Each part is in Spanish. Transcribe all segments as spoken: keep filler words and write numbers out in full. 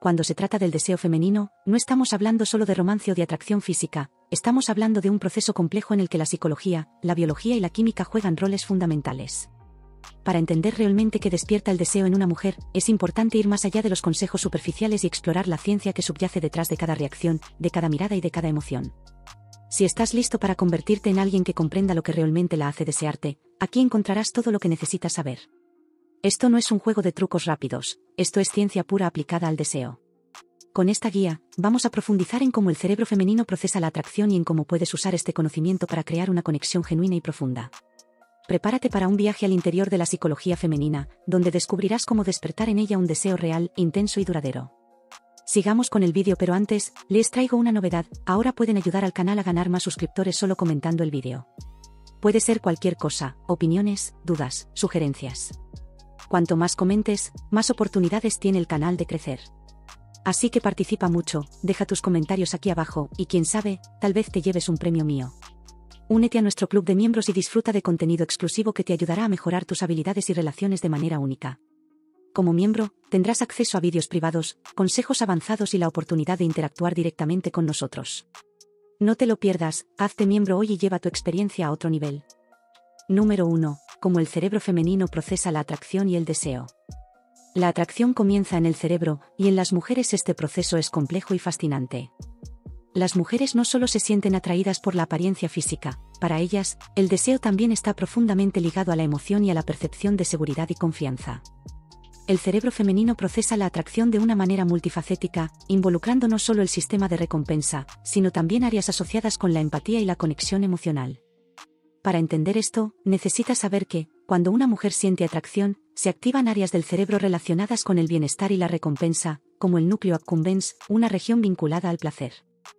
cuando se trata del deseo femenino, no estamos hablando solo de romance o de atracción física, estamos hablando de un proceso complejo en el que la psicología, la biología y la química juegan roles fundamentales. Para entender realmente qué despierta el deseo en una mujer, es importante ir más allá de los consejos superficiales y explorar la ciencia que subyace detrás de cada reacción, de cada mirada y de cada emoción. Si estás listo para convertirte en alguien que comprenda lo que realmente la hace desearte, aquí encontrarás todo lo que necesitas saber. Esto no es un juego de trucos rápidos, esto es ciencia pura aplicada al deseo. Con esta guía, vamos a profundizar en cómo el cerebro femenino procesa la atracción y en cómo puedes usar este conocimiento para crear una conexión genuina y profunda. Prepárate para un viaje al interior de la psicología femenina, donde descubrirás cómo despertar en ella un deseo real, intenso y duradero. Sigamos con el vídeo, pero antes, les traigo una novedad: ahora pueden ayudar al canal a ganar más suscriptores solo comentando el vídeo. Puede ser cualquier cosa, opiniones, dudas, sugerencias. Cuanto más comentes, más oportunidades tiene el canal de crecer. Así que participa mucho, deja tus comentarios aquí abajo, y quién sabe, tal vez te lleves un premio mío. Únete a nuestro club de miembros y disfruta de contenido exclusivo que te ayudará a mejorar tus habilidades y relaciones de manera única. Como miembro, tendrás acceso a vídeos privados, consejos avanzados y la oportunidad de interactuar directamente con nosotros. No te lo pierdas, hazte miembro hoy y lleva tu experiencia a otro nivel. Número uno. Cómo el cerebro femenino procesa la atracción y el deseo. La atracción comienza en el cerebro, y en las mujeres este proceso es complejo y fascinante. Las mujeres no solo se sienten atraídas por la apariencia física, para ellas, el deseo también está profundamente ligado a la emoción y a la percepción de seguridad y confianza. El cerebro femenino procesa la atracción de una manera multifacética, involucrando no solo el sistema de recompensa, sino también áreas asociadas con la empatía y la conexión emocional. Para entender esto, necesitas saber que, cuando una mujer siente atracción, se activan áreas del cerebro relacionadas con el bienestar y la recompensa, como el núcleo accumbens, una región vinculada al placer.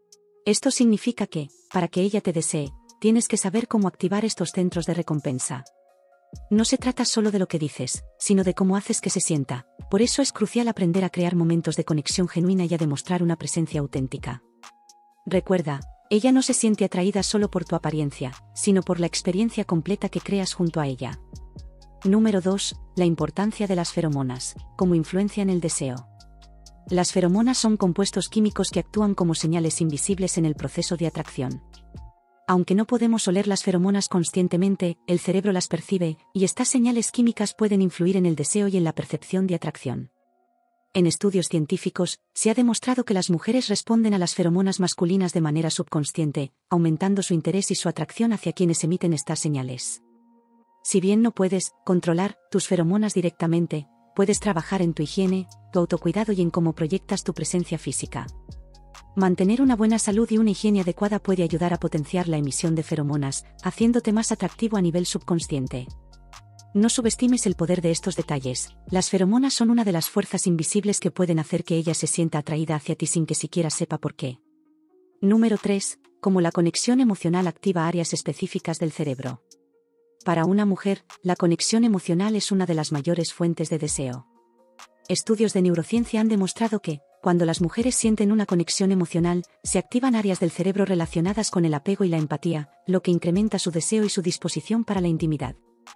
Esto significa que, para que ella te desee, tienes que saber cómo activar estos centros de recompensa. No se trata solo de lo que dices, sino de cómo haces que se sienta. Por eso es crucial aprender a crear momentos de conexión genuina y a demostrar una presencia auténtica. Recuerda, ella no se siente atraída solo por tu apariencia, sino por la experiencia completa que creas junto a ella. Número dos. La importancia de las feromonas, como influencia en el deseo. Las feromonas son compuestos químicos que actúan como señales invisibles en el proceso de atracción. Aunque no podemos oler las feromonas conscientemente, el cerebro las percibe, y estas señales químicas pueden influir en el deseo y en la percepción de atracción. En estudios científicos, se ha demostrado que las mujeres responden a las feromonas masculinas de manera subconsciente, aumentando su interés y su atracción hacia quienes emiten estas señales. Si bien no puedes controlar tus feromonas directamente, puedes trabajar en tu higiene, tu autocuidado y en cómo proyectas tu presencia física. Mantener una buena salud y una higiene adecuada puede ayudar a potenciar la emisión de feromonas, haciéndote más atractivo a nivel subconsciente. No subestimes el poder de estos detalles. Las feromonas son una de las fuerzas invisibles que pueden hacer que ella se sienta atraída hacia ti sin que siquiera sepa por qué. Número tres. Cómo la conexión emocional activa áreas específicas del cerebro. Para una mujer, la conexión emocional es una de las mayores fuentes de deseo. Estudios de neurociencia han demostrado que, cuando las mujeres sienten una conexión emocional, se activan áreas del cerebro relacionadas con el apego y la empatía, lo que incrementa su deseo y su disposición para la intimidad.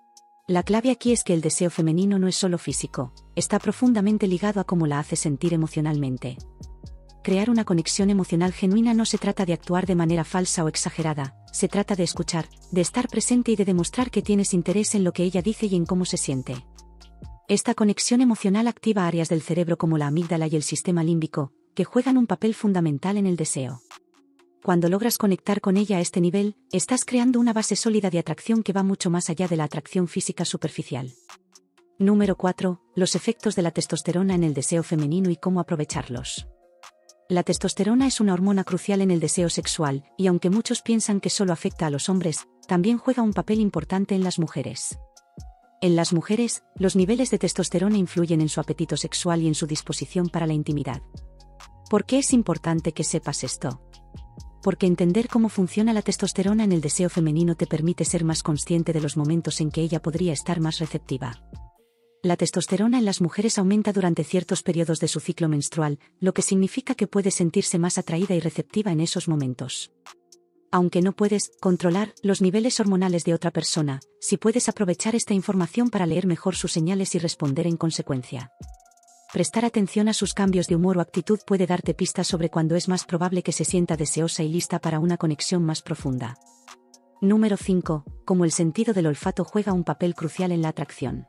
La clave aquí es que el deseo femenino no es solo físico, está profundamente ligado a cómo la hace sentir emocionalmente. Crear una conexión emocional genuina no se trata de actuar de manera falsa o exagerada, se trata de escuchar, de estar presente y de demostrar que tienes interés en lo que ella dice y en cómo se siente. Esta conexión emocional activa áreas del cerebro como la amígdala y el sistema límbico, que juegan un papel fundamental en el deseo. Cuando logras conectar con ella a este nivel, estás creando una base sólida de atracción que va mucho más allá de la atracción física superficial. Número cuatro. Los efectos de la testosterona en el deseo femenino y cómo aprovecharlos. La testosterona es una hormona crucial en el deseo sexual, y aunque muchos piensan que solo afecta a los hombres, también juega un papel importante en las mujeres. En las mujeres, los niveles de testosterona influyen en su apetito sexual y en su disposición para la intimidad. ¿Por qué es importante que sepas esto? Porque entender cómo funciona la testosterona en el deseo femenino te permite ser más consciente de los momentos en que ella podría estar más receptiva. La testosterona en las mujeres aumenta durante ciertos periodos de su ciclo menstrual, lo que significa que puede sentirse más atraída y receptiva en esos momentos. Aunque no puedes controlar los niveles hormonales de otra persona, sí puedes aprovechar esta información para leer mejor sus señales y responder en consecuencia. prestar atención a sus cambios de humor o actitud puede darte pistas sobre cuándo es más probable que se sienta deseosa y lista para una conexión más profunda. Número cinco. Cómo el sentido del olfato juega un papel crucial en la atracción.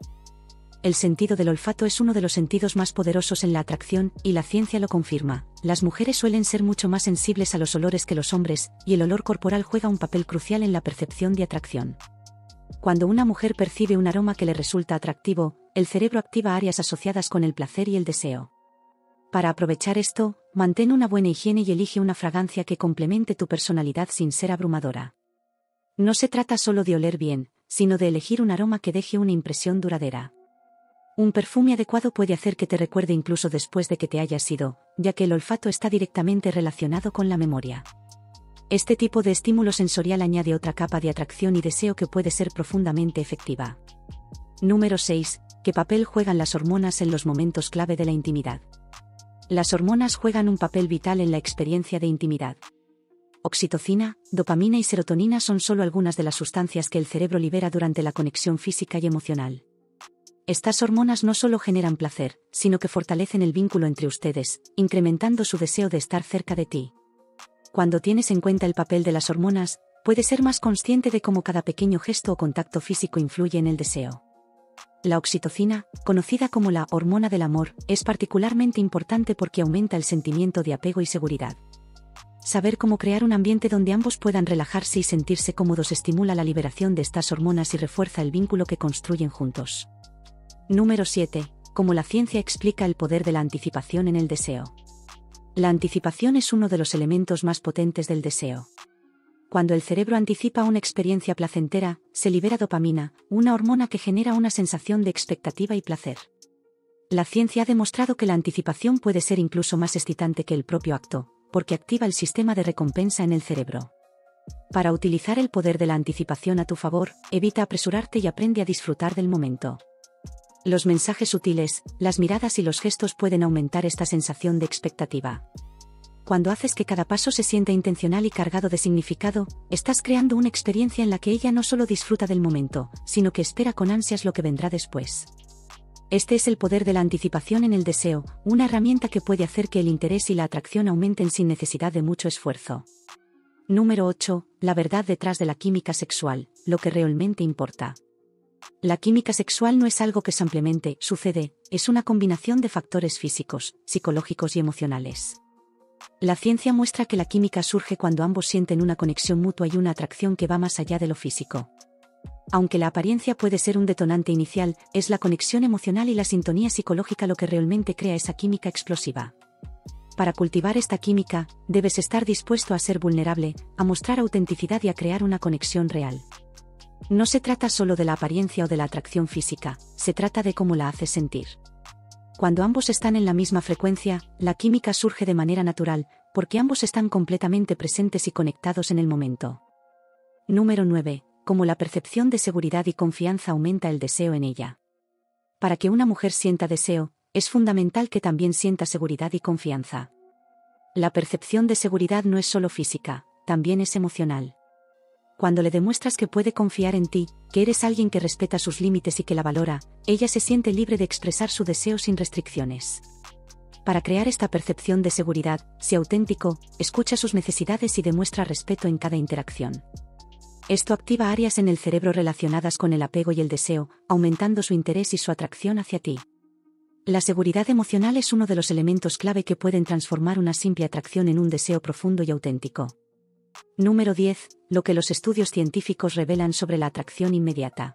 El sentido del olfato es uno de los sentidos más poderosos en la atracción, y la ciencia lo confirma. Las mujeres suelen ser mucho más sensibles a los olores que los hombres, y el olor corporal juega un papel crucial en la percepción de atracción. Cuando una mujer percibe un aroma que le resulta atractivo, el cerebro activa áreas asociadas con el placer y el deseo. Para aprovechar esto, mantén una buena higiene y elige una fragancia que complemente tu personalidad sin ser abrumadora. No se trata solo de oler bien, sino de elegir un aroma que deje una impresión duradera. Un perfume adecuado puede hacer que te recuerde incluso después de que te hayas ido, ya que el olfato está directamente relacionado con la memoria. Este tipo de estímulo sensorial añade otra capa de atracción y deseo que puede ser profundamente efectiva. Número seis. ¿Qué papel juegan las hormonas en los momentos clave de la intimidad? Las hormonas juegan un papel vital en la experiencia de intimidad. Oxitocina, dopamina y serotonina son solo algunas de las sustancias que el cerebro libera durante la conexión física y emocional. Estas hormonas no solo generan placer, sino que fortalecen el vínculo entre ustedes, incrementando su deseo de estar cerca de ti. Cuando tienes en cuenta el papel de las hormonas, puedes ser más consciente de cómo cada pequeño gesto o contacto físico influye en el deseo. La oxitocina, conocida como la hormona del amor, es particularmente importante porque aumenta el sentimiento de apego y seguridad. Saber cómo crear un ambiente donde ambos puedan relajarse y sentirse cómodos estimula la liberación de estas hormonas y refuerza el vínculo que construyen juntos. Número siete. Cómo la ciencia explica el poder de la anticipación en el deseo. La anticipación es uno de los elementos más potentes del deseo. Cuando el cerebro anticipa una experiencia placentera, se libera dopamina, una hormona que genera una sensación de expectativa y placer. La ciencia ha demostrado que la anticipación puede ser incluso más excitante que el propio acto, porque activa el sistema de recompensa en el cerebro. Para utilizar el poder de la anticipación a tu favor, evita apresurarte y aprende a disfrutar del momento. Los mensajes sutiles, las miradas y los gestos pueden aumentar esta sensación de expectativa. Cuando haces que cada paso se sienta intencional y cargado de significado, estás creando una experiencia en la que ella no solo disfruta del momento, sino que espera con ansias lo que vendrá después. Este es el poder de la anticipación en el deseo, una herramienta que puede hacer que el interés y la atracción aumenten sin necesidad de mucho esfuerzo. Número ocho. La verdad detrás de la química sexual, lo que realmente importa. La química sexual no es algo que simplemente sucede, es una combinación de factores físicos, psicológicos y emocionales. La ciencia muestra que la química surge cuando ambos sienten una conexión mutua y una atracción que va más allá de lo físico. Aunque la apariencia puede ser un detonante inicial, es la conexión emocional y la sintonía psicológica lo que realmente crea esa química explosiva. Para cultivar esta química, debes estar dispuesto a ser vulnerable, a mostrar autenticidad y a crear una conexión real. No se trata solo de la apariencia o de la atracción física, se trata de cómo la haces sentir. Cuando ambos están en la misma frecuencia, la química surge de manera natural, porque ambos están completamente presentes y conectados en el momento. Número nueve. Cómo la percepción de seguridad y confianza aumenta el deseo en ella. Para que una mujer sienta deseo, es fundamental que también sienta seguridad y confianza. La percepción de seguridad no es solo física, también es emocional. Cuando le demuestras que puede confiar en ti, que eres alguien que respeta sus límites y que la valora, ella se siente libre de expresar su deseo sin restricciones. Para crear esta percepción de seguridad, sé auténtico, escucha sus necesidades y demuestra respeto en cada interacción. Esto activa áreas en el cerebro relacionadas con el apego y el deseo, aumentando su interés y su atracción hacia ti. La seguridad emocional es uno de los elementos clave que pueden transformar una simple atracción en un deseo profundo y auténtico. Número diez. Lo que los estudios científicos revelan sobre la atracción inmediata.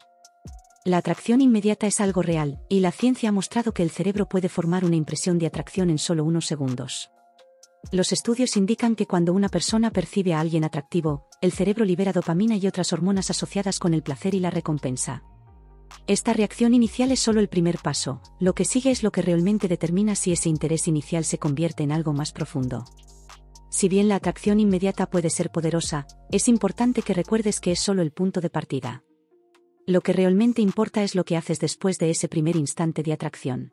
La atracción inmediata es algo real, y la ciencia ha mostrado que el cerebro puede formar una impresión de atracción en solo unos segundos. Los estudios indican que cuando una persona percibe a alguien atractivo, el cerebro libera dopamina y otras hormonas asociadas con el placer y la recompensa. Esta reacción inicial es solo el primer paso, lo que sigue es lo que realmente determina si ese interés inicial se convierte en algo más profundo. Si bien la atracción inmediata puede ser poderosa, es importante que recuerdes que es solo el punto de partida. Lo que realmente importa es lo que haces después de ese primer instante de atracción.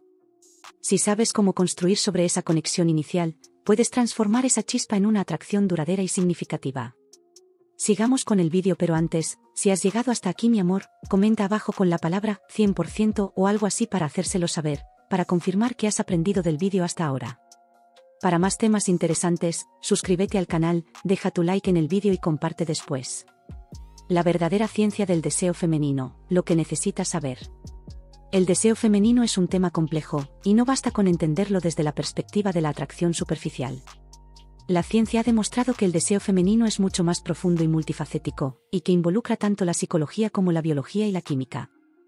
Si sabes cómo construir sobre esa conexión inicial, puedes transformar esa chispa en una atracción duradera y significativa. Sigamos con el vídeo, pero antes, si has llegado hasta aquí, mi amor, comenta abajo con la palabra cien por ciento o algo así para hacérselo saber, para confirmar que has aprendido del vídeo hasta ahora. Para más temas interesantes, suscríbete al canal, deja tu like en el vídeo y comparte después. La verdadera ciencia del deseo femenino, lo que necesitas saber. El deseo femenino es un tema complejo, y no basta con entenderlo desde la perspectiva de la atracción superficial. La ciencia ha demostrado que el deseo femenino es mucho más profundo y multifacético, y que involucra tanto la psicología como la biología y la química.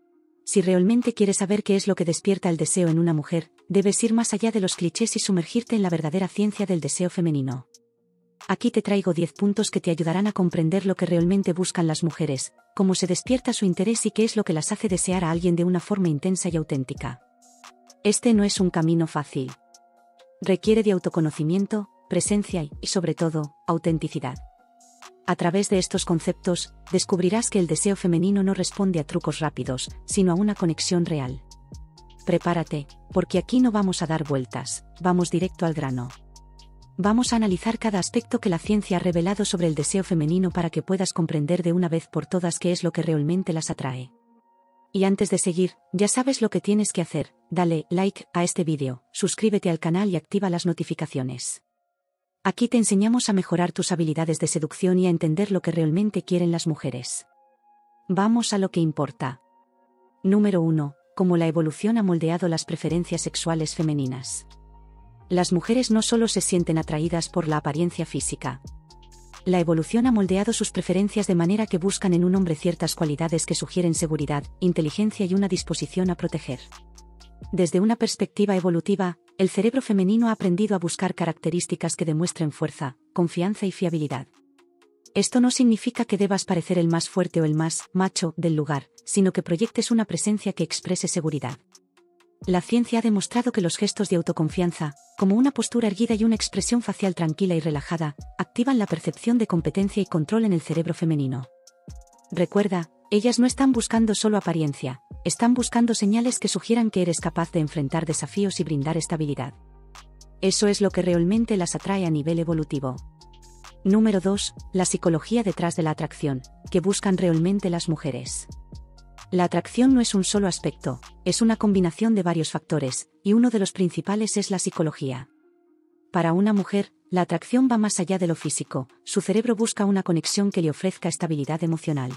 Si realmente quieres saber qué es lo que despierta el deseo en una mujer, debes ir más allá de los clichés y sumergirte en la verdadera ciencia del deseo femenino. Aquí te traigo diez puntos que te ayudarán a comprender lo que realmente buscan las mujeres, cómo se despierta su interés y qué es lo que las hace desear a alguien de una forma intensa y auténtica. Este no es un camino fácil. Requiere de autoconocimiento, presencia y, y sobre todo, autenticidad. A través de estos conceptos, descubrirás que el deseo femenino no responde a trucos rápidos, sino a una conexión real. Prepárate, porque aquí no vamos a dar vueltas, vamos directo al grano. Vamos a analizar cada aspecto que la ciencia ha revelado sobre el deseo femenino para que puedas comprender de una vez por todas qué es lo que realmente las atrae. Y antes de seguir, ya sabes lo que tienes que hacer: dale like a este vídeo, suscríbete al canal y activa las notificaciones. Aquí te enseñamos a mejorar tus habilidades de seducción y a entender lo que realmente quieren las mujeres. Vamos a lo que importa. Número uno. Cómo la evolución ha moldeado las preferencias sexuales femeninas. Las mujeres no solo se sienten atraídas por la apariencia física. La evolución ha moldeado sus preferencias de manera que buscan en un hombre ciertas cualidades que sugieren seguridad, inteligencia y una disposición a proteger. Desde una perspectiva evolutiva, el cerebro femenino ha aprendido a buscar características que demuestren fuerza, confianza y fiabilidad. Esto no significa que debas parecer el más fuerte o el más macho del lugar, sino que proyectes una presencia que exprese seguridad. La ciencia ha demostrado que los gestos de autoconfianza, como una postura erguida y una expresión facial tranquila y relajada, activan la percepción de competencia y control en el cerebro femenino. Recuerda, ellas no están buscando solo apariencia, están buscando señales que sugieran que eres capaz de enfrentar desafíos y brindar estabilidad. Eso es lo que realmente las atrae a nivel evolutivo. Número dos. La psicología detrás de la atracción, que buscan realmente las mujeres. La atracción no es un solo aspecto, es una combinación de varios factores, y uno de los principales es la psicología. Para una mujer, la atracción va más allá de lo físico, su cerebro busca una conexión que le ofrezca estabilidad emocional.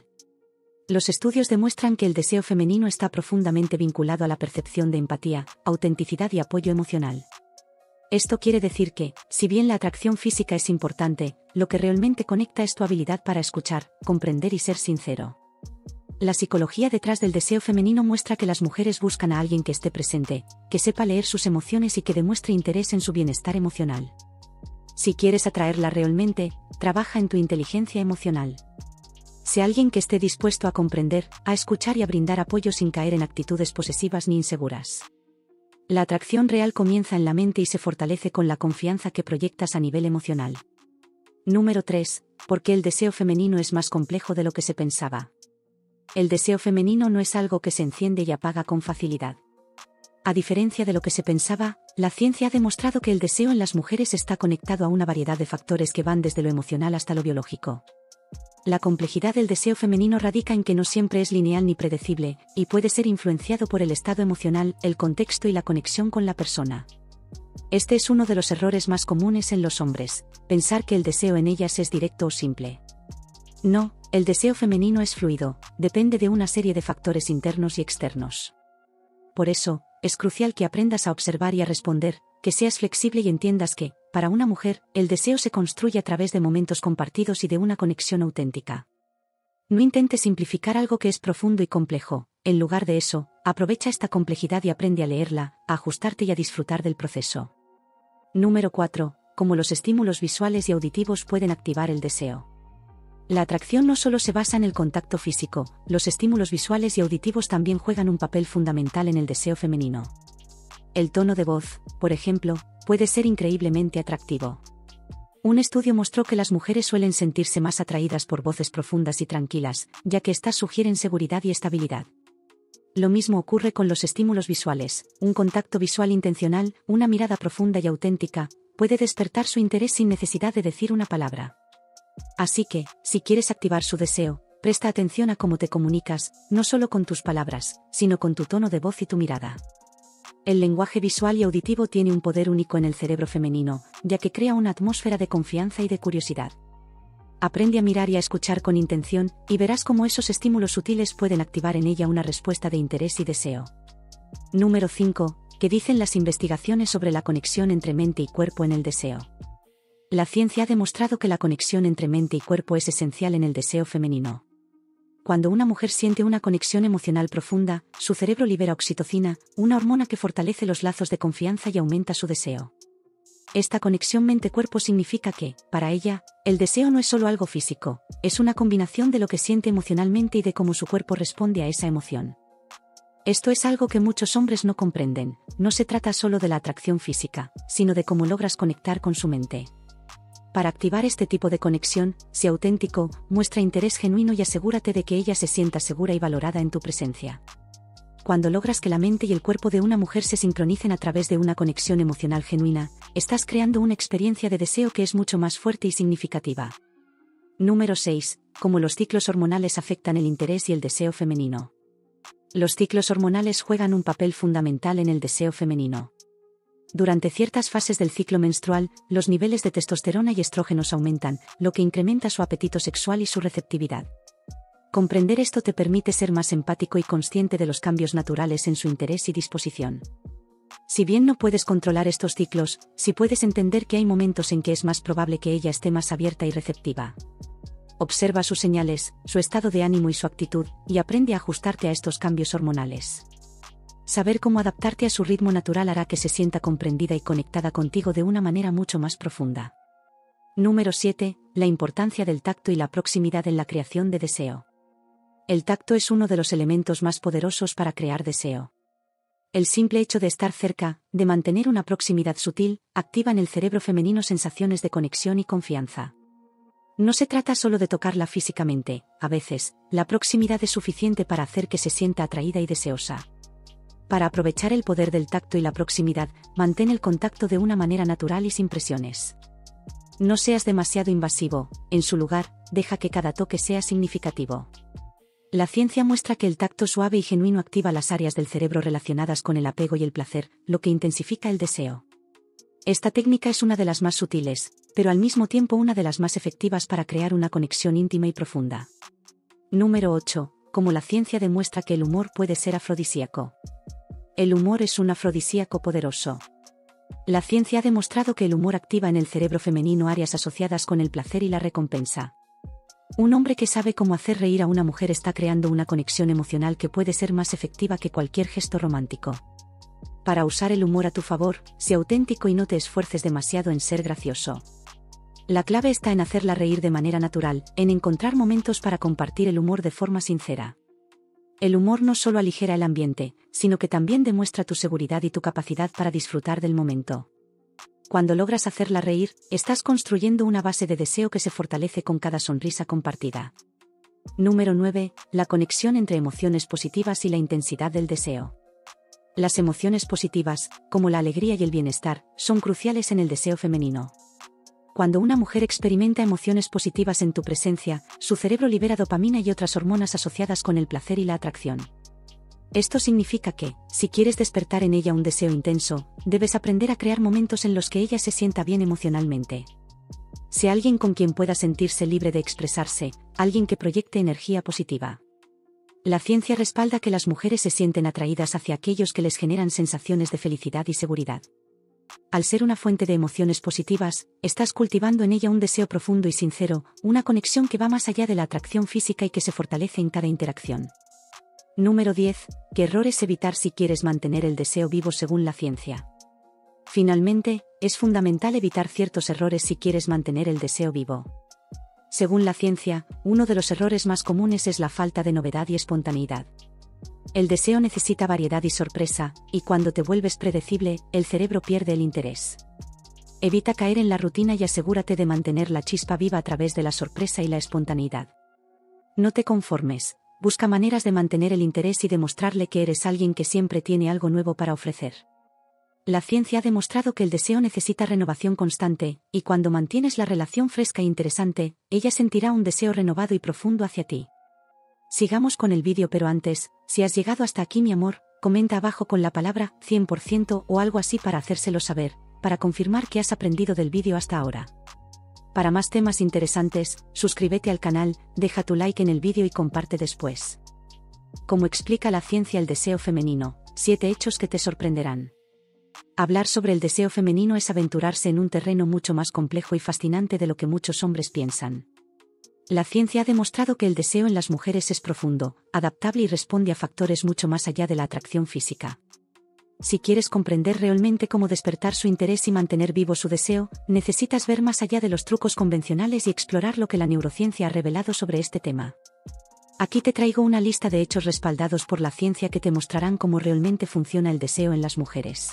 Los estudios demuestran que el deseo femenino está profundamente vinculado a la percepción de empatía, autenticidad y apoyo emocional. Esto quiere decir que, si bien la atracción física es importante, lo que realmente conecta es tu habilidad para escuchar, comprender y ser sincero. La psicología detrás del deseo femenino muestra que las mujeres buscan a alguien que esté presente, que sepa leer sus emociones y que demuestre interés en su bienestar emocional. Si quieres atraerla realmente, trabaja en tu inteligencia emocional. Sé alguien que esté dispuesto a comprender, a escuchar y a brindar apoyo sin caer en actitudes posesivas ni inseguras. La atracción real comienza en la mente y se fortalece con la confianza que proyectas a nivel emocional. Número tres. ¿Por qué el deseo femenino es más complejo de lo que se pensaba? El deseo femenino no es algo que se enciende y apaga con facilidad. A diferencia de lo que se pensaba, la ciencia ha demostrado que el deseo en las mujeres está conectado a una variedad de factores que van desde lo emocional hasta lo biológico. La complejidad del deseo femenino radica en que no siempre es lineal ni predecible, y puede ser influenciado por el estado emocional, el contexto y la conexión con la persona. Este es uno de los errores más comunes en los hombres, pensar que el deseo en ellas es directo o simple. No, el deseo femenino es fluido, depende de una serie de factores internos y externos. Por eso, es crucial que aprendas a observar y a responder, que seas flexible y entiendas que, para una mujer, el deseo se construye a través de momentos compartidos y de una conexión auténtica. No intentes simplificar algo que es profundo y complejo, en lugar de eso, aprovecha esta complejidad y aprende a leerla, a ajustarte y a disfrutar del proceso. Número cuatro. Cómo los estímulos visuales y auditivos pueden activar el deseo. La atracción no solo se basa en el contacto físico, los estímulos visuales y auditivos también juegan un papel fundamental en el deseo femenino. El tono de voz, por ejemplo, puede ser increíblemente atractivo. Un estudio mostró que las mujeres suelen sentirse más atraídas por voces profundas y tranquilas, ya que éstas sugieren seguridad y estabilidad. Lo mismo ocurre con los estímulos visuales, un contacto visual intencional, una mirada profunda y auténtica, puede despertar su interés sin necesidad de decir una palabra. Así que, si quieres activar su deseo, presta atención a cómo te comunicas, no solo con tus palabras, sino con tu tono de voz y tu mirada. El lenguaje visual y auditivo tiene un poder único en el cerebro femenino, ya que crea una atmósfera de confianza y de curiosidad. Aprende a mirar y a escuchar con intención, y verás cómo esos estímulos sutiles pueden activar en ella una respuesta de interés y deseo. Número cinco. ¿Qué dicen las investigaciones sobre la conexión entre mente y cuerpo en el deseo? La ciencia ha demostrado que la conexión entre mente y cuerpo es esencial en el deseo femenino. Cuando una mujer siente una conexión emocional profunda, su cerebro libera oxitocina, una hormona que fortalece los lazos de confianza y aumenta su deseo. Esta conexión mente-cuerpo significa que, para ella, el deseo no es solo algo físico, es una combinación de lo que siente emocionalmente y de cómo su cuerpo responde a esa emoción. Esto es algo que muchos hombres no comprenden, no se trata solo de la atracción física, sino de cómo logras conectar con su mente. Para activar este tipo de conexión, sé auténtico, muestra interés genuino y asegúrate de que ella se sienta segura y valorada en tu presencia. Cuando logras que la mente y el cuerpo de una mujer se sincronicen a través de una conexión emocional genuina, estás creando una experiencia de deseo que es mucho más fuerte y significativa. Número seis. Cómo los ciclos hormonales afectan el interés y el deseo femenino. Los ciclos hormonales juegan un papel fundamental en el deseo femenino. Durante ciertas fases del ciclo menstrual, los niveles de testosterona y estrógenos aumentan, lo que incrementa su apetito sexual y su receptividad. Comprender esto te permite ser más empático y consciente de los cambios naturales en su interés y disposición. Si bien no puedes controlar estos ciclos, sí puedes entender que hay momentos en que es más probable que ella esté más abierta y receptiva. Observa sus señales, su estado de ánimo y su actitud, y aprende a ajustarte a estos cambios hormonales. Saber cómo adaptarte a su ritmo natural hará que se sienta comprendida y conectada contigo de una manera mucho más profunda. Número siete. La importancia del tacto y la proximidad en la creación de deseo. El tacto es uno de los elementos más poderosos para crear deseo. El simple hecho de estar cerca, de mantener una proximidad sutil, activa en el cerebro femenino sensaciones de conexión y confianza. No se trata solo de tocarla físicamente, a veces, la proximidad es suficiente para hacer que se sienta atraída y deseosa. Para aprovechar el poder del tacto y la proximidad, mantén el contacto de una manera natural y sin presiones. No seas demasiado invasivo, en su lugar, deja que cada toque sea significativo. La ciencia muestra que el tacto suave y genuino activa las áreas del cerebro relacionadas con el apego y el placer, lo que intensifica el deseo. Esta técnica es una de las más sutiles, pero al mismo tiempo una de las más efectivas para crear una conexión íntima y profunda. Número ocho. Cómo la ciencia demuestra que el humor puede ser afrodisíaco. El humor es un afrodisíaco poderoso. La ciencia ha demostrado que el humor activa en el cerebro femenino áreas asociadas con el placer y la recompensa. Un hombre que sabe cómo hacer reír a una mujer está creando una conexión emocional que puede ser más efectiva que cualquier gesto romántico. Para usar el humor a tu favor, sé auténtico y no te esfuerces demasiado en ser gracioso. La clave está en hacerla reír de manera natural, en encontrar momentos para compartir el humor de forma sincera. El humor no solo aligera el ambiente, sino que también demuestra tu seguridad y tu capacidad para disfrutar del momento. Cuando logras hacerla reír, estás construyendo una base de deseo que se fortalece con cada sonrisa compartida. Número nueve. La conexión entre emociones positivas y la intensidad del deseo. Las emociones positivas, como la alegría y el bienestar, son cruciales en el deseo femenino. Cuando una mujer experimenta emociones positivas en tu presencia, su cerebro libera dopamina y otras hormonas asociadas con el placer y la atracción. Esto significa que, si quieres despertar en ella un deseo intenso, debes aprender a crear momentos en los que ella se sienta bien emocionalmente. Sé alguien con quien pueda sentirse libre de expresarse, alguien que proyecte energía positiva. La ciencia respalda que las mujeres se sienten atraídas hacia aquellos que les generan sensaciones de felicidad y seguridad. Al ser una fuente de emociones positivas, estás cultivando en ella un deseo profundo y sincero, una conexión que va más allá de la atracción física y que se fortalece en cada interacción. Número diez. ¿Qué errores evitar si quieres mantener el deseo vivo según la ciencia? Finalmente, es fundamental evitar ciertos errores si quieres mantener el deseo vivo. Según la ciencia, uno de los errores más comunes es la falta de novedad y espontaneidad. El deseo necesita variedad y sorpresa, y cuando te vuelves predecible, el cerebro pierde el interés. Evita caer en la rutina y asegúrate de mantener la chispa viva a través de la sorpresa y la espontaneidad. No te conformes, busca maneras de mantener el interés y demostrarle que eres alguien que siempre tiene algo nuevo para ofrecer. La ciencia ha demostrado que el deseo necesita renovación constante, y cuando mantienes la relación fresca e interesante, ella sentirá un deseo renovado y profundo hacia ti. Sigamos con el vídeo, pero antes, si has llegado hasta aquí, mi amor, comenta abajo con la palabra cien por ciento o algo así para hacérselo saber, para confirmar que has aprendido del vídeo hasta ahora. Para más temas interesantes, suscríbete al canal, deja tu like en el vídeo y comparte después. Como explica la ciencia el deseo femenino, siete hechos que te sorprenderán. Hablar sobre el deseo femenino es aventurarse en un terreno mucho más complejo y fascinante de lo que muchos hombres piensan. La ciencia ha demostrado que el deseo en las mujeres es profundo, adaptable y responde a factores mucho más allá de la atracción física. Si quieres comprender realmente cómo despertar su interés y mantener vivo su deseo, necesitas ver más allá de los trucos convencionales y explorar lo que la neurociencia ha revelado sobre este tema. Aquí te traigo una lista de hechos respaldados por la ciencia que te mostrarán cómo realmente funciona el deseo en las mujeres.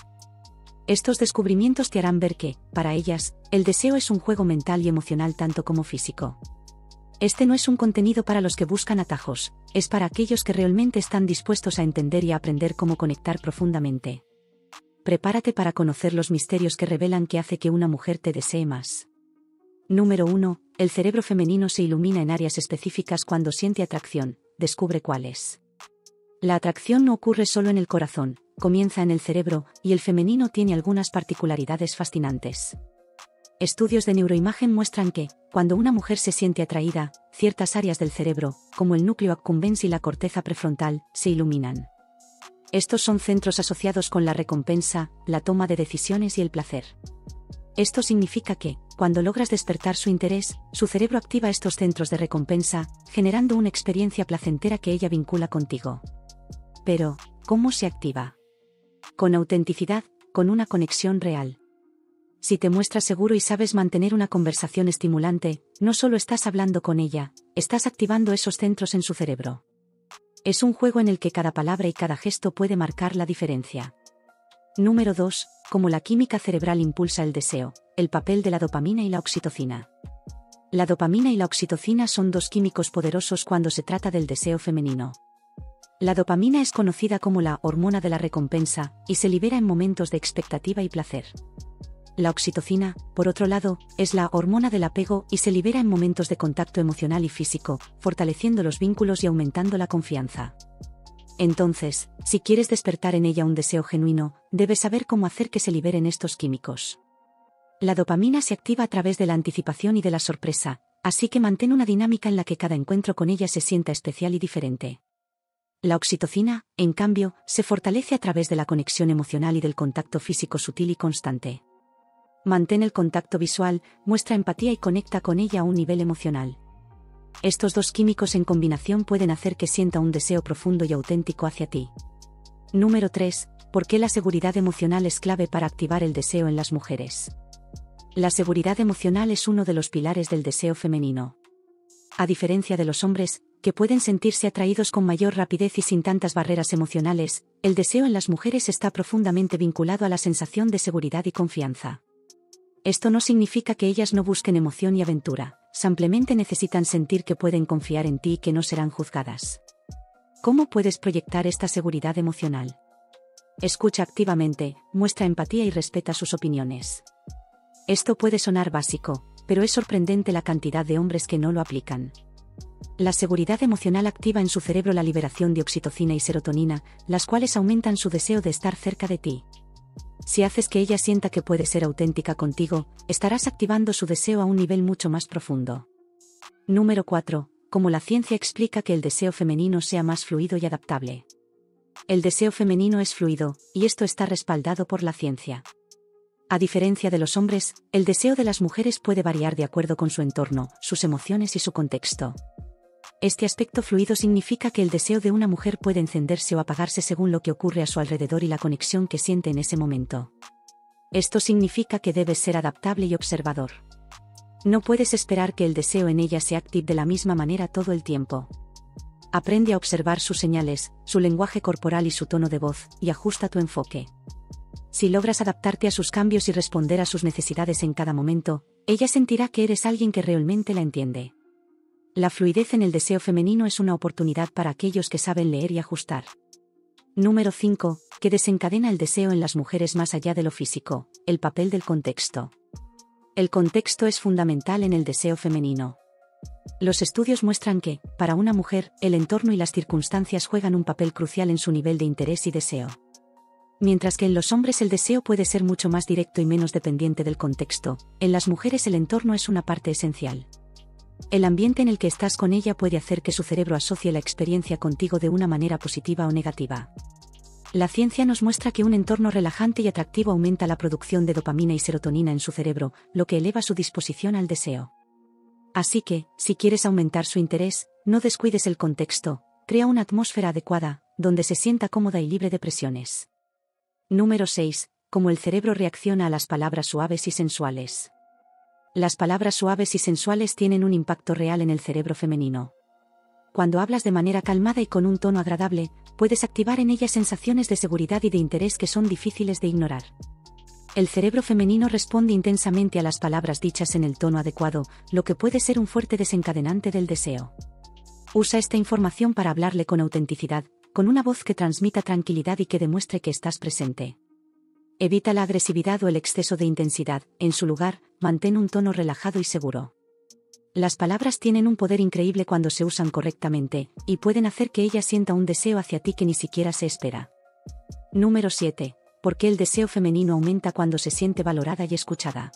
Estos descubrimientos te harán ver que, para ellas, el deseo es un juego mental y emocional tanto como físico. Este no es un contenido para los que buscan atajos, es para aquellos que realmente están dispuestos a entender y a aprender cómo conectar profundamente. Prepárate para conocer los misterios que revelan qué hace que una mujer te desee más. Número uno. El cerebro femenino se ilumina en áreas específicas cuando siente atracción. Descubre cuáles. La atracción no ocurre solo en el corazón, comienza en el cerebro, y el femenino tiene algunas particularidades fascinantes. Estudios de neuroimagen muestran que, cuando una mujer se siente atraída, ciertas áreas del cerebro, como el núcleo accumbens y la corteza prefrontal, se iluminan. Estos son centros asociados con la recompensa, la toma de decisiones y el placer. Esto significa que, cuando logras despertar su interés, su cerebro activa estos centros de recompensa, generando una experiencia placentera que ella vincula contigo. Pero, ¿cómo se activa? Con autenticidad, con una conexión real. Si te muestras seguro y sabes mantener una conversación estimulante, no solo estás hablando con ella, estás activando esos centros en su cerebro. Es un juego en el que cada palabra y cada gesto puede marcar la diferencia. Número dos. Cómo la química cerebral impulsa el deseo, el papel de la dopamina y la oxitocina. La dopamina y la oxitocina son dos químicos poderosos cuando se trata del deseo femenino. La dopamina es conocida como la hormona de la recompensa, y se libera en momentos de expectativa y placer. La oxitocina, por otro lado, es la hormona del apego y se libera en momentos de contacto emocional y físico, fortaleciendo los vínculos y aumentando la confianza. Entonces, si quieres despertar en ella un deseo genuino, debes saber cómo hacer que se liberen estos químicos. La dopamina se activa a través de la anticipación y de la sorpresa, así que mantén una dinámica en la que cada encuentro con ella se sienta especial y diferente. La oxitocina, en cambio, se fortalece a través de la conexión emocional y del contacto físico sutil y constante. Mantén el contacto visual, muestra empatía y conecta con ella a un nivel emocional. Estos dos químicos en combinación pueden hacer que sienta un deseo profundo y auténtico hacia ti. Número tres. ¿Por qué la seguridad emocional es clave para activar el deseo en las mujeres? La seguridad emocional es uno de los pilares del deseo femenino. A diferencia de los hombres, que pueden sentirse atraídos con mayor rapidez y sin tantas barreras emocionales, el deseo en las mujeres está profundamente vinculado a la sensación de seguridad y confianza. Esto no significa que ellas no busquen emoción y aventura, simplemente necesitan sentir que pueden confiar en ti y que no serán juzgadas. ¿Cómo puedes proyectar esta seguridad emocional? Escucha activamente, muestra empatía y respeta sus opiniones. Esto puede sonar básico, pero es sorprendente la cantidad de hombres que no lo aplican. La seguridad emocional activa en su cerebro la liberación de oxitocina y serotonina, las cuales aumentan su deseo de estar cerca de ti. Si haces que ella sienta que puede ser auténtica contigo, estarás activando su deseo a un nivel mucho más profundo. Número cuatro. Cómo la ciencia explica que el deseo femenino sea más fluido y adaptable. El deseo femenino es fluido, y esto está respaldado por la ciencia. A diferencia de los hombres, el deseo de las mujeres puede variar de acuerdo con su entorno, sus emociones y su contexto. Este aspecto fluido significa que el deseo de una mujer puede encenderse o apagarse según lo que ocurre a su alrededor y la conexión que siente en ese momento. Esto significa que debes ser adaptable y observador. No puedes esperar que el deseo en ella se active de la misma manera todo el tiempo. Aprende a observar sus señales, su lenguaje corporal y su tono de voz, y ajusta tu enfoque. Si logras adaptarte a sus cambios y responder a sus necesidades en cada momento, ella sentirá que eres alguien que realmente la entiende. La fluidez en el deseo femenino es una oportunidad para aquellos que saben leer y ajustar. Número cinco. ¿Qué desencadena el deseo en las mujeres más allá de lo físico? El papel del contexto. El contexto es fundamental en el deseo femenino. Los estudios muestran que, para una mujer, el entorno y las circunstancias juegan un papel crucial en su nivel de interés y deseo. Mientras que en los hombres el deseo puede ser mucho más directo y menos dependiente del contexto, en las mujeres el entorno es una parte esencial. El ambiente en el que estás con ella puede hacer que su cerebro asocie la experiencia contigo de una manera positiva o negativa. La ciencia nos muestra que un entorno relajante y atractivo aumenta la producción de dopamina y serotonina en su cerebro, lo que eleva su disposición al deseo. Así que, si quieres aumentar su interés, no descuides el contexto, crea una atmósfera adecuada, donde se sienta cómoda y libre de presiones. Número seis. Cómo el cerebro reacciona a las palabras suaves y sensuales. Las palabras suaves y sensuales tienen un impacto real en el cerebro femenino. Cuando hablas de manera calmada y con un tono agradable, puedes activar en ella sensaciones de seguridad y de interés que son difíciles de ignorar. El cerebro femenino responde intensamente a las palabras dichas en el tono adecuado, lo que puede ser un fuerte desencadenante del deseo. Usa esta información para hablarle con autenticidad, con una voz que transmita tranquilidad y que demuestre que estás presente. Evita la agresividad o el exceso de intensidad, en su lugar, mantén un tono relajado y seguro. Las palabras tienen un poder increíble cuando se usan correctamente, y pueden hacer que ella sienta un deseo hacia ti que ni siquiera se espera. Número siete. ¿Por qué el deseo femenino aumenta cuando se siente valorada y escuchada?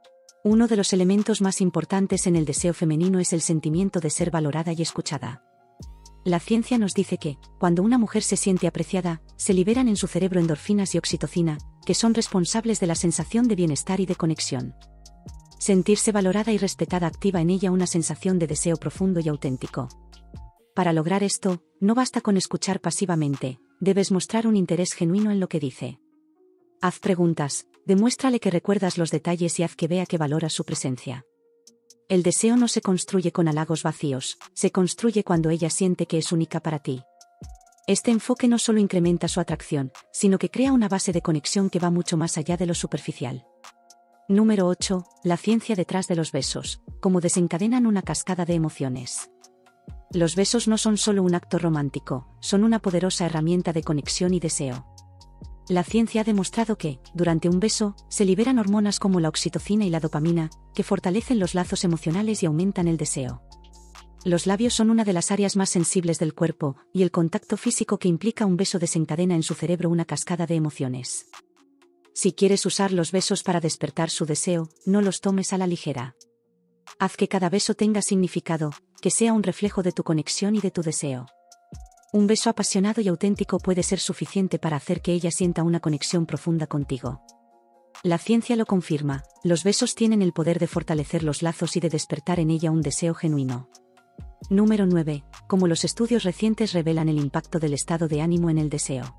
Uno de los elementos más importantes en el deseo femenino es el sentimiento de ser valorada y escuchada. La ciencia nos dice que, cuando una mujer se siente apreciada, se liberan en su cerebro endorfinas y oxitocina, que son responsables de la sensación de bienestar y de conexión. Sentirse valorada y respetada activa en ella una sensación de deseo profundo y auténtico. Para lograr esto, no basta con escuchar pasivamente, debes mostrar un interés genuino en lo que dice. Haz preguntas, demuéstrale que recuerdas los detalles y haz que vea que valoras su presencia. El deseo no se construye con halagos vacíos, se construye cuando ella siente que es única para ti. Este enfoque no solo incrementa su atracción, sino que crea una base de conexión que va mucho más allá de lo superficial. Número ocho. La ciencia detrás de los besos, cómo desencadenan una cascada de emociones. Los besos no son solo un acto romántico, son una poderosa herramienta de conexión y deseo. La ciencia ha demostrado que, durante un beso, se liberan hormonas como la oxitocina y la dopamina, que fortalecen los lazos emocionales y aumentan el deseo. Los labios son una de las áreas más sensibles del cuerpo, y el contacto físico que implica un beso desencadena en su cerebro una cascada de emociones. Si quieres usar los besos para despertar su deseo, no los tomes a la ligera. Haz que cada beso tenga significado, que sea un reflejo de tu conexión y de tu deseo. Un beso apasionado y auténtico puede ser suficiente para hacer que ella sienta una conexión profunda contigo. La ciencia lo confirma, los besos tienen el poder de fortalecer los lazos y de despertar en ella un deseo genuino. Número nueve. Cómo los estudios recientes revelan el impacto del estado de ánimo en el deseo.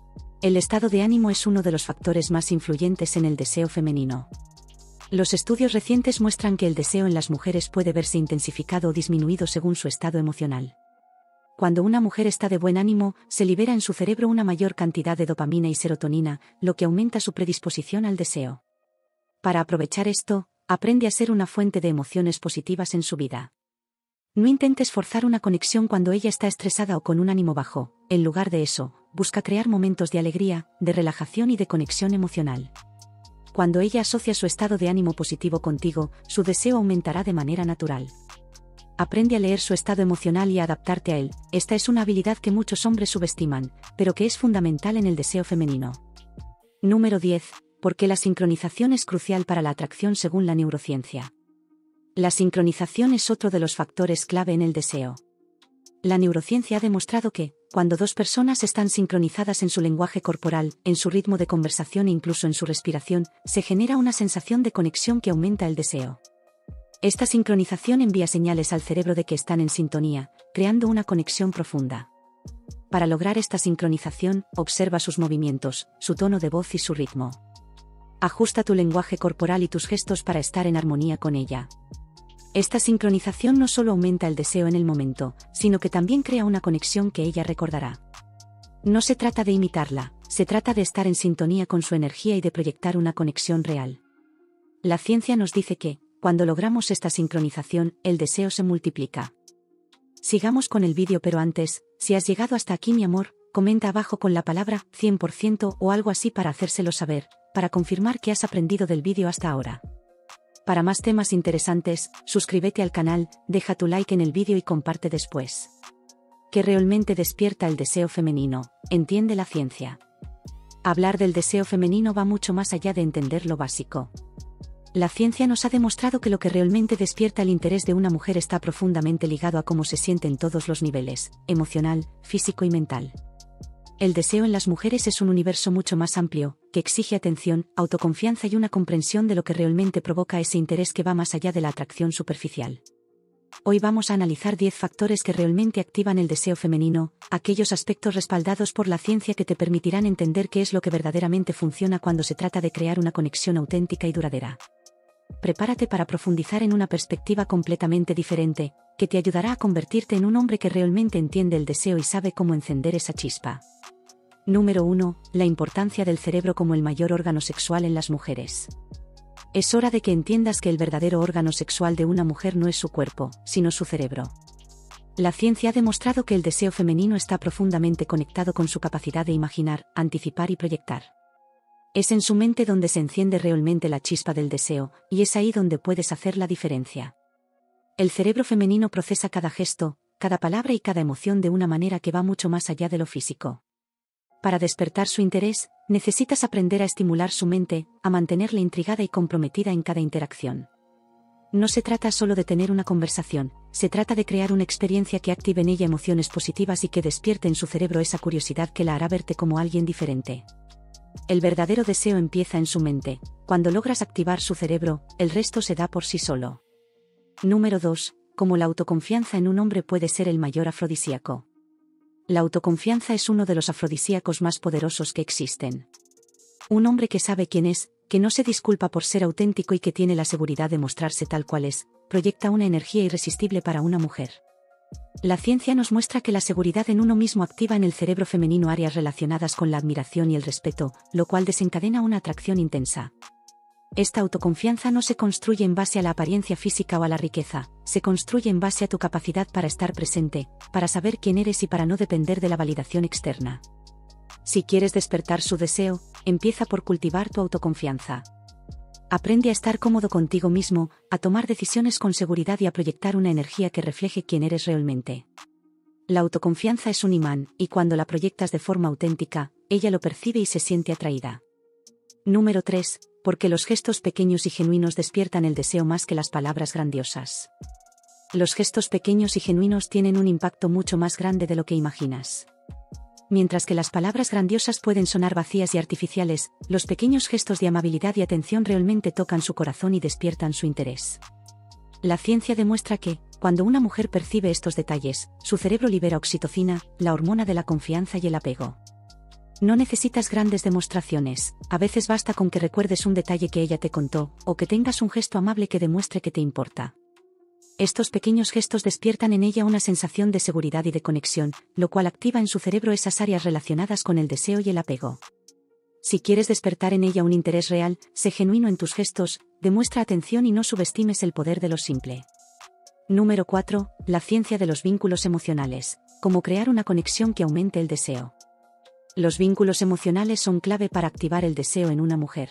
El estado de ánimo es uno de los factores más influyentes en el deseo femenino. Los estudios recientes muestran que el deseo en las mujeres puede verse intensificado o disminuido según su estado emocional. Cuando una mujer está de buen ánimo, se libera en su cerebro una mayor cantidad de dopamina y serotonina, lo que aumenta su predisposición al deseo. Para aprovechar esto, aprende a ser una fuente de emociones positivas en su vida. No intentes forzar una conexión cuando ella está estresada o con un ánimo bajo, en lugar de eso, busca crear momentos de alegría, de relajación y de conexión emocional. Cuando ella asocia su estado de ánimo positivo contigo, su deseo aumentará de manera natural. Aprende a leer su estado emocional y a adaptarte a él. Esta es una habilidad que muchos hombres subestiman, pero que es fundamental en el deseo femenino. Número diez. ¿Por qué la sincronización es crucial para la atracción según la neurociencia? La sincronización es otro de los factores clave en el deseo. La neurociencia ha demostrado que, cuando dos personas están sincronizadas en su lenguaje corporal, en su ritmo de conversación e incluso en su respiración, se genera una sensación de conexión que aumenta el deseo. Esta sincronización envía señales al cerebro de que están en sintonía, creando una conexión profunda. Para lograr esta sincronización, observa sus movimientos, su tono de voz y su ritmo. Ajusta tu lenguaje corporal y tus gestos para estar en armonía con ella. Esta sincronización no solo aumenta el deseo en el momento, sino que también crea una conexión que ella recordará. No se trata de imitarla, se trata de estar en sintonía con su energía y de proyectar una conexión real. La ciencia nos dice que, cuando logramos esta sincronización, el deseo se multiplica. Sigamos con el vídeo, pero antes, si has llegado hasta aquí, mi amor, comenta abajo con la palabra cien por ciento o algo así para hacérselo saber, para confirmar que has aprendido del vídeo hasta ahora. Para más temas interesantes, suscríbete al canal, deja tu like en el vídeo y comparte después. ¿Qué realmente despierta el deseo femenino? Entiende la ciencia. Hablar del deseo femenino va mucho más allá de entender lo básico. La ciencia nos ha demostrado que lo que realmente despierta el interés de una mujer está profundamente ligado a cómo se siente en todos los niveles, emocional, físico y mental. El deseo en las mujeres es un universo mucho más amplio, que exige atención, autoconfianza y una comprensión de lo que realmente provoca ese interés que va más allá de la atracción superficial. Hoy vamos a analizar diez factores que realmente activan el deseo femenino, aquellos aspectos respaldados por la ciencia que te permitirán entender qué es lo que verdaderamente funciona cuando se trata de crear una conexión auténtica y duradera. Prepárate para profundizar en una perspectiva completamente diferente, que te ayudará a convertirte en un hombre que realmente entiende el deseo y sabe cómo encender esa chispa. Número uno. La importancia del cerebro como el mayor órgano sexual en las mujeres. Es hora de que entiendas que el verdadero órgano sexual de una mujer no es su cuerpo, sino su cerebro. La ciencia ha demostrado que el deseo femenino está profundamente conectado con su capacidad de imaginar, anticipar y proyectar. Es en su mente donde se enciende realmente la chispa del deseo, y es ahí donde puedes hacer la diferencia. El cerebro femenino procesa cada gesto, cada palabra y cada emoción de una manera que va mucho más allá de lo físico. Para despertar su interés, necesitas aprender a estimular su mente, a mantenerla intrigada y comprometida en cada interacción. No se trata solo de tener una conversación, se trata de crear una experiencia que active en ella emociones positivas y que despierte en su cerebro esa curiosidad que la hará verte como alguien diferente. El verdadero deseo empieza en su mente. Cuando logras activar su cerebro, el resto se da por sí solo. Número dos. Cómo la autoconfianza en un hombre puede ser el mayor afrodisíaco. La autoconfianza es uno de los afrodisíacos más poderosos que existen. Un hombre que sabe quién es, que no se disculpa por ser auténtico y que tiene la seguridad de mostrarse tal cual es, proyecta una energía irresistible para una mujer. La ciencia nos muestra que la seguridad en uno mismo activa en el cerebro femenino áreas relacionadas con la admiración y el respeto, lo cual desencadena una atracción intensa. Esta autoconfianza no se construye en base a la apariencia física o a la riqueza, se construye en base a tu capacidad para estar presente, para saber quién eres y para no depender de la validación externa. Si quieres despertar su deseo, empieza por cultivar tu autoconfianza. Aprende a estar cómodo contigo mismo, a tomar decisiones con seguridad y a proyectar una energía que refleje quién eres realmente. La autoconfianza es un imán, y cuando la proyectas de forma auténtica, ella lo percibe y se siente atraída. Número tres. Porque los gestos pequeños y genuinos despiertan el deseo más que las palabras grandiosas. Los gestos pequeños y genuinos tienen un impacto mucho más grande de lo que imaginas. Mientras que las palabras grandiosas pueden sonar vacías y artificiales, los pequeños gestos de amabilidad y atención realmente tocan su corazón y despiertan su interés. La ciencia demuestra que, cuando una mujer percibe estos detalles, su cerebro libera oxitocina, la hormona de la confianza y el apego. No necesitas grandes demostraciones, a veces basta con que recuerdes un detalle que ella te contó, o que tengas un gesto amable que demuestre que te importa. Estos pequeños gestos despiertan en ella una sensación de seguridad y de conexión, lo cual activa en su cerebro esas áreas relacionadas con el deseo y el apego. Si quieres despertar en ella un interés real, sé genuino en tus gestos, demuestra atención y no subestimes el poder de lo simple. Número cuatro. La ciencia de los vínculos emocionales. Cómo crear una conexión que aumente el deseo. Los vínculos emocionales son clave para activar el deseo en una mujer.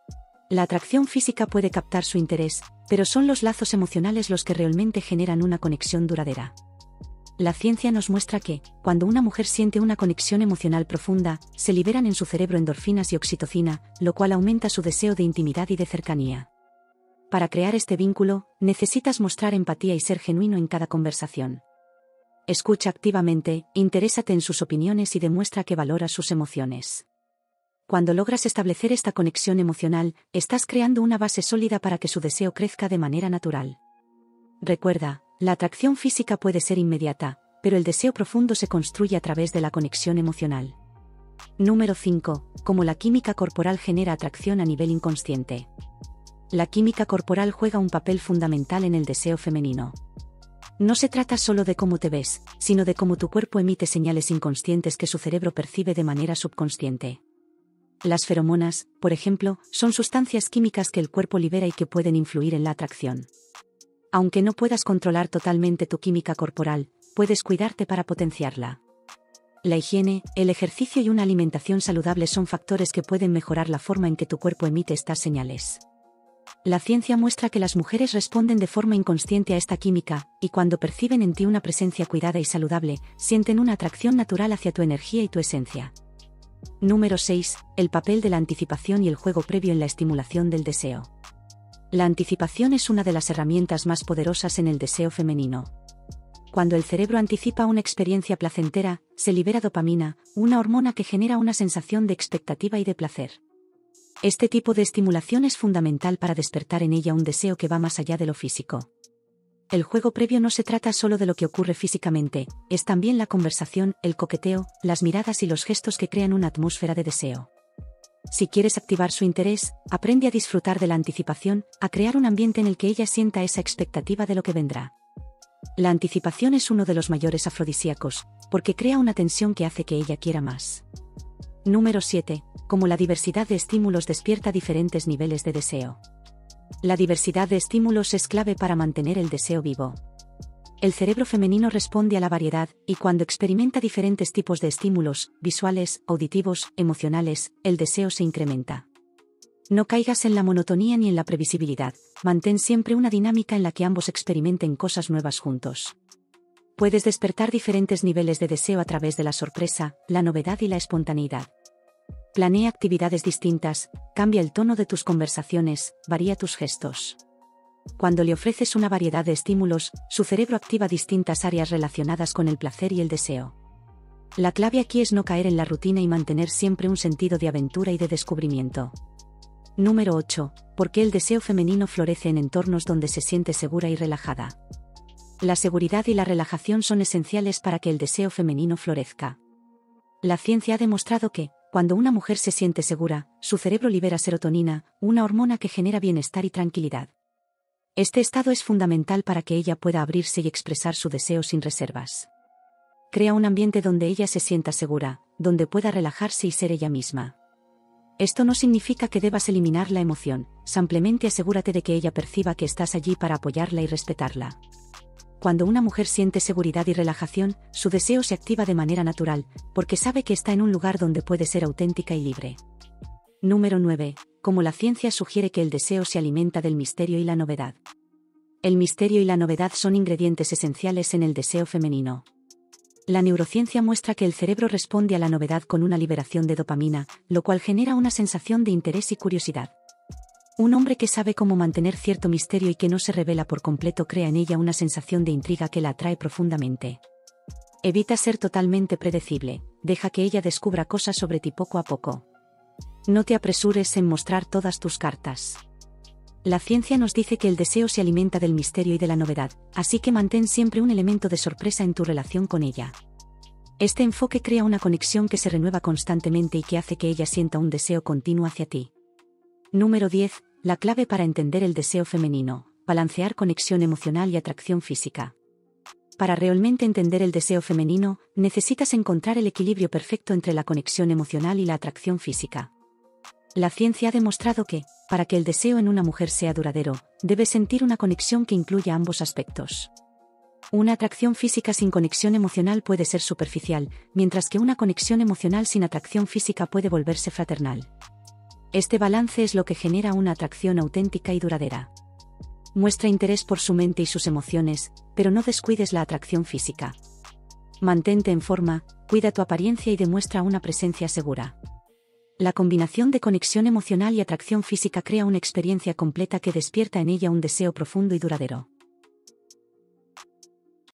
La atracción física puede captar su interés, pero son los lazos emocionales los que realmente generan una conexión duradera. La ciencia nos muestra que, cuando una mujer siente una conexión emocional profunda, se liberan en su cerebro endorfinas y oxitocina, lo cual aumenta su deseo de intimidad y de cercanía. Para crear este vínculo, necesitas mostrar empatía y ser genuino en cada conversación. Escucha activamente, interésate en sus opiniones y demuestra que valoras sus emociones. Cuando logras establecer esta conexión emocional, estás creando una base sólida para que su deseo crezca de manera natural. Recuerda, la atracción física puede ser inmediata, pero el deseo profundo se construye a través de la conexión emocional. Número cinco. Cómo la química corporal genera atracción a nivel inconsciente. La química corporal juega un papel fundamental en el deseo femenino. No se trata solo de cómo te ves, sino de cómo tu cuerpo emite señales inconscientes que su cerebro percibe de manera subconsciente. Las feromonas, por ejemplo, son sustancias químicas que el cuerpo libera y que pueden influir en la atracción. Aunque no puedas controlar totalmente tu química corporal, puedes cuidarte para potenciarla. La higiene, el ejercicio y una alimentación saludable son factores que pueden mejorar la forma en que tu cuerpo emite estas señales. La ciencia muestra que las mujeres responden de forma inconsciente a esta química, y cuando perciben en ti una presencia cuidada y saludable, sienten una atracción natural hacia tu energía y tu esencia. Número seis. El papel de la anticipación y el juego previo en la estimulación del deseo. La anticipación es una de las herramientas más poderosas en el deseo femenino. Cuando el cerebro anticipa una experiencia placentera, se libera dopamina, una hormona que genera una sensación de expectativa y de placer. Este tipo de estimulación es fundamental para despertar en ella un deseo que va más allá de lo físico. El juego previo no se trata solo de lo que ocurre físicamente, es también la conversación, el coqueteo, las miradas y los gestos que crean una atmósfera de deseo. Si quieres activar su interés, aprende a disfrutar de la anticipación, a crear un ambiente en el que ella sienta esa expectativa de lo que vendrá. La anticipación es uno de los mayores afrodisíacos, porque crea una tensión que hace que ella quiera más. Número siete. Cómo la diversidad de estímulos despierta diferentes niveles de deseo. La diversidad de estímulos es clave para mantener el deseo vivo. El cerebro femenino responde a la variedad, y cuando experimenta diferentes tipos de estímulos, visuales, auditivos, emocionales, el deseo se incrementa. No caigas en la monotonía ni en la previsibilidad, mantén siempre una dinámica en la que ambos experimenten cosas nuevas juntos. Puedes despertar diferentes niveles de deseo a través de la sorpresa, la novedad y la espontaneidad. Planea actividades distintas, cambia el tono de tus conversaciones, varía tus gestos. Cuando le ofreces una variedad de estímulos, su cerebro activa distintas áreas relacionadas con el placer y el deseo. La clave aquí es no caer en la rutina y mantener siempre un sentido de aventura y de descubrimiento. Número ocho. ¿Por qué el deseo femenino florece en entornos donde se siente segura y relajada? La seguridad y la relajación son esenciales para que el deseo femenino florezca. La ciencia ha demostrado que, cuando una mujer se siente segura, su cerebro libera serotonina, una hormona que genera bienestar y tranquilidad. Este estado es fundamental para que ella pueda abrirse y expresar su deseo sin reservas. Crea un ambiente donde ella se sienta segura, donde pueda relajarse y ser ella misma. Esto no significa que debas eliminar la emoción, simplemente asegúrate de que ella perciba que estás allí para apoyarla y respetarla. Cuando una mujer siente seguridad y relajación, su deseo se activa de manera natural, porque sabe que está en un lugar donde puede ser auténtica y libre. Número nueve. Cómo la ciencia sugiere que el deseo se alimenta del misterio y la novedad. El misterio y la novedad son ingredientes esenciales en el deseo femenino. La neurociencia muestra que el cerebro responde a la novedad con una liberación de dopamina, lo cual genera una sensación de interés y curiosidad. Un hombre que sabe cómo mantener cierto misterio y que no se revela por completo crea en ella una sensación de intriga que la atrae profundamente. Evita ser totalmente predecible, deja que ella descubra cosas sobre ti poco a poco. No te apresures en mostrar todas tus cartas. La ciencia nos dice que el deseo se alimenta del misterio y de la novedad, así que mantén siempre un elemento de sorpresa en tu relación con ella. Este enfoque crea una conexión que se renueva constantemente y que hace que ella sienta un deseo continuo hacia ti. Número diez. La clave para entender el deseo femenino: balancear conexión emocional y atracción física. Para realmente entender el deseo femenino, necesitas encontrar el equilibrio perfecto entre la conexión emocional y la atracción física. La ciencia ha demostrado que, para que el deseo en una mujer sea duradero, debe sentir una conexión que incluya ambos aspectos. Una atracción física sin conexión emocional puede ser superficial, mientras que una conexión emocional sin atracción física puede volverse fraternal. Este balance es lo que genera una atracción auténtica y duradera. Muestra interés por su mente y sus emociones, pero no descuides la atracción física. Mantente en forma, cuida tu apariencia y demuestra una presencia segura. La combinación de conexión emocional y atracción física crea una experiencia completa que despierta en ella un deseo profundo y duradero.